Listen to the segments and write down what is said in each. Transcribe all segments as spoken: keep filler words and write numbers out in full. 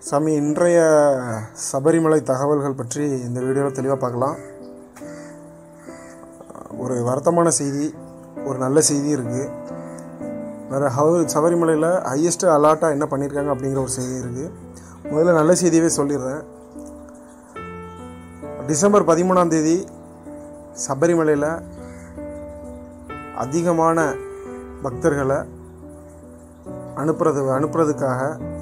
சாமி, இன்றைய சபரிமலை தகவல்கள் பற்றி இந்த வீடியோவில் தெளிவாக பார்க்கலாம். ஒரு வருத்தமான செய்தி, ஒரு நல்ல செய்தி இருக்குது. வேறு ஹவு சபரிமலையில் ஹையஸ்ட் அலாட்டாக என்ன பண்ணியிருக்காங்க அப்படிங்கிற ஒரு செய்தி இருக்குது. முதல்ல நல்ல செய்தியவே சொல்லிடுறேன். டிசம்பர் பதிமூணாம் தேதி சபரிமலையில் அதிகமான பக்தர்களை அனுப்புறது அனுப்புறதுக்காக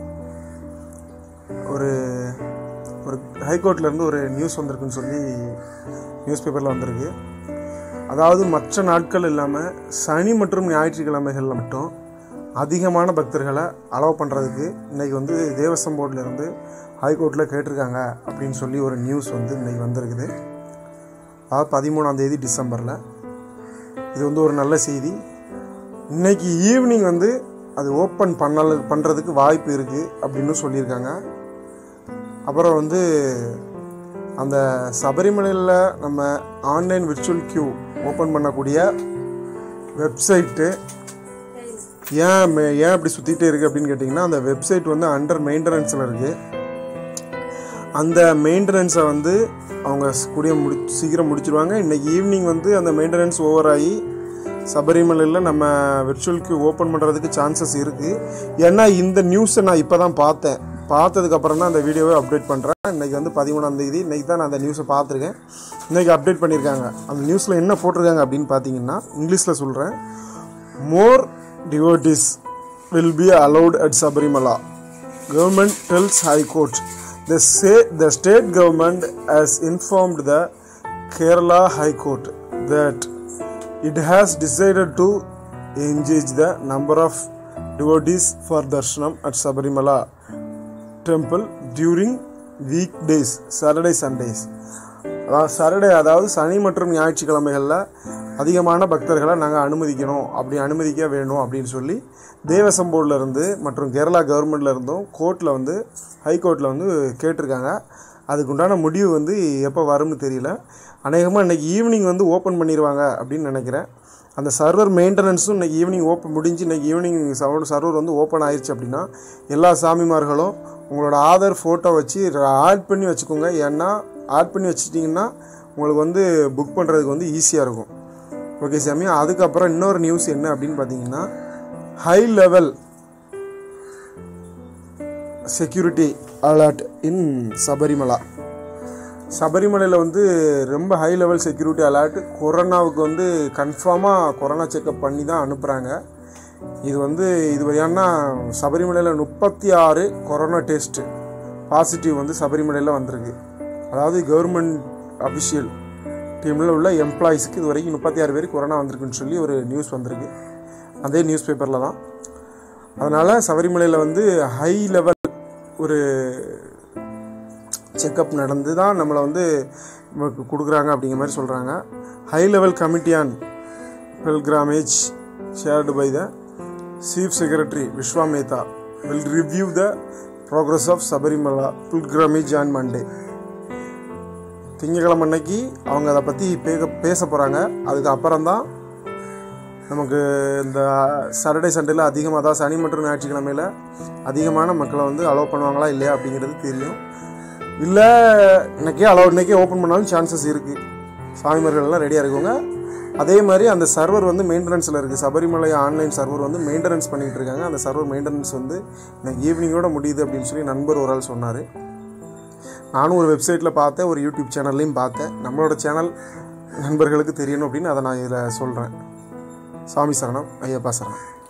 ஒரு ஒரு ஹைகோர்ட்லேருந்து ஒரு நியூஸ் வந்திருக்குன்னு சொல்லி நியூஸ் பேப்பரில் வந்திருக்கு. அதாவது மற்ற நாட்கள் இல்லாமல் சனி மற்றும் ஞாயிற்றுக்கிழமைகளில் மட்டும் அதிகமான பக்தர்களை அலோவ் பண்ணுறதுக்கு இன்றைக்கி வந்து தேவஸ்வம் போர்டிலேருந்து ஹைகோர்ட்டில் கேட்டிருக்காங்க அப்படின்னு சொல்லி ஒரு நியூஸ் வந்து இன்றைக்கி வந்திருக்குது. அதாவது பதிமூணாம் தேதி டிசம்பரில். இது வந்து ஒரு நல்ல செய்தி. இன்றைக்கி ஈவினிங் வந்து அது ஓப்பன் பண்ணல பண்ணுறதுக்கு வாய்ப்பு இருக்குது அப்படின்னு சொல்லியிருக்காங்க. அப்புறம் வந்து அந்த சபரிமலையில் நம்ம ஆன்லைன் விர்ச்சுவல் கியூ ஓப்பன் பண்ணக்கூடிய வெப்சைட்டு ஏன் ஏன் அப்படி சுற்றிட்டே இருக்குது அப்படின்னு கேட்டிங்கன்னா, அந்த வெப்சைட் வந்து அண்டர் மெயின்டெனன்ஸில் இருக்குது. அந்த மெயின்டெனன்ஸை வந்து அவங்க கூடிய முடி சீக்கிரம் முடிச்சிடுவாங்க. இன்றைக்கி ஈவினிங் வந்து அந்த மெயின்டெனன்ஸ் ஓவர் ஆகி சபரிமலையில் நம்ம விர்ச்சுவல் கியூ ஓப்பன் பண்ணுறதுக்கு சான்சஸ் இருக்குது. ஏன்னா இந்த நியூஸை நான் இப்போ தான் பார்த்தேன். பார்த்ததுக்கப்புறம் தான் அந்த வீடியோவை அப்டேட் பண்ணுறேன். இன்றைக்கி வந்து பதிமூணாம் தேதி, இன்றைக்கி தான் நான் அந்த நியூஸை பார்த்துருக்கேன். இன்றைக்கி அப்டேட் பண்ணியிருக்காங்க. அந்த நியூஸில் என்ன போட்டிருக்காங்க அப்படின்னு பார்த்தீங்கன்னா, இங்கிலீஷில் சொல்கிறேன். More devotees will be allowed at Sabarimala. Government tells High Court. The, say, the state government has informed the Kerala High Court that it has decided to engage the number of devotees for darshanam at Sabarimala temple during weekdays, Saturday, Sundays. அதாவது Saturday, அதாவது சனி மற்றும் ஞாயிற்றுக்கிழமைகளில் அதிகமான பக்தர்களை நாங்கள் அனுமதிக்கணும், அப்படி அனுமதிக்க வேணும் அப்படின்னு சொல்லி தேவஸ்வம் போர்டிலேருந்து மற்றும் கேரளா கவர்மெண்ட்லேருந்தும் கோர்ட்டில் வந்து ஹைகோர்ட்டில் வந்து கேட்டிருக்காங்க. அதுக்குண்டான முடிவு வந்து எப்போ வரும்னு தெரியல. அநேகமாக இன்றைக்கி ஈவினிங் வந்து ஓப்பன் பண்ணிடுவாங்க அப்படின்னு நினைக்கிறேன். அந்த சர்வர் மெயின்டெனன்ஸும் இன்றைக்கி ஈவினிங் ஓப்பன் முடிஞ்சு இன்றைக்கி ஈவினிங் சவுண்ட் சர்வர் வந்து ஓப்பன் ஆயிடுச்சு அப்படின்னா எல்லா சாமிமார்களும் உங்களோட ஆதார் ஃபோட்டோ வச்சு ஆட் பண்ணி வச்சுக்கோங்க. ஏன்னா ஆட் பண்ணி வச்சுட்டிங்கன்னா உங்களுக்கு வந்து புக் பண்ணுறதுக்கு வந்து ஈஸியாக இருக்கும். ஓகே சாமி. அதுக்கப்புறம் இன்னொரு நியூஸ் என்ன அப்படின்னு பார்த்தீங்கன்னா, high level security alert in Sabarimala. சபரிமலையில் வந்து ரொம்ப ஹை லெவல் செக்யூரிட்டி அலர்ட். கொரோனாவுக்கு வந்து கன்ஃபார்மாக கொரோனா செக்அப் பண்ணி தான் அனுப்புகிறாங்க. இது வந்து இது வரையானா சபரிமலையில் முப்பத்தி ஆறு கொரோனா டெஸ்ட்டு பாசிட்டிவ் வந்து சபரிமலையில் வந்திருக்கு. அதாவது கவர்மெண்ட் அஃபிஷியல் டீமில் உள்ள எம்ப்ளாயிஸுக்கு இது வரைக்கும் முப்பத்தி ஆறு பேர் கொரோனா வந்திருக்குன்னு சொல்லி ஒரு நியூஸ் வந்திருக்கு. அதே நியூஸ் பேப்பரில் தான். அதனால் சபரிமலையில் வந்து ஹை லெவல் ஒரு செக்கப் நடந்து தான் நம்மளை வந்து கொடுக்குறாங்க அப்படிங்கிற மாதிரி சொல்கிறாங்க. High level committee on pilgrimage chaired by the chief secretary Vishwa Mehta will review the progress of Sabarimala pilgrimage on Monday. திங்கக்கிழமை அன்னைக்கு அவங்க அதை பற்றி பே பேச போகிறாங்க. அதுக்கு அப்புறம் தான் நமக்கு இந்த சாட்டர்டே சண்டேல அதிகமாக, தான் சனி மற்றும் ஞாயிற்றுக்கிழமையில் அதிகமான மக்களை வந்து அலோவ் பண்ணுவாங்களா இல்லையா அப்படிங்கிறது தெரியும். இல்லை இன்றைக்கே அலோவ் இன்றைக்கே ஓப்பன் பண்ணாலும் சான்சஸ் இருக்குது. சாமிமார்கள்லாம் ரெடியாக இருக்குங்க. அதே மாதிரி அந்த சர்வர் வந்து மெயின்டெனன்ஸில் இருக்குது. சபரிமலை ஆன்லைன் சர்வர் வந்து மெயின்டெனன்ஸ் பண்ணிகிட்டு இருக்காங்க. அந்த சர்வர் மெயின்டெனன்ஸ் வந்து இன்னைக்கு ஈவினிங்கோட முடியுது அப்படின்னு சொல்லி நண்பர் ஒரு ஆள் சொன்னார். நானும் ஒரு வெப்சைட்டில் பார்த்தேன், ஒரு யூடியூப் சேனல்லையும் பார்த்தேன். நம்மளோட சேனல் நண்பர்களுக்கு தெரியணும் அப்படின்னு அதை நான் இதில் சொல்கிறேன். சாமி சரணம், ஐயப்பா சரணம்.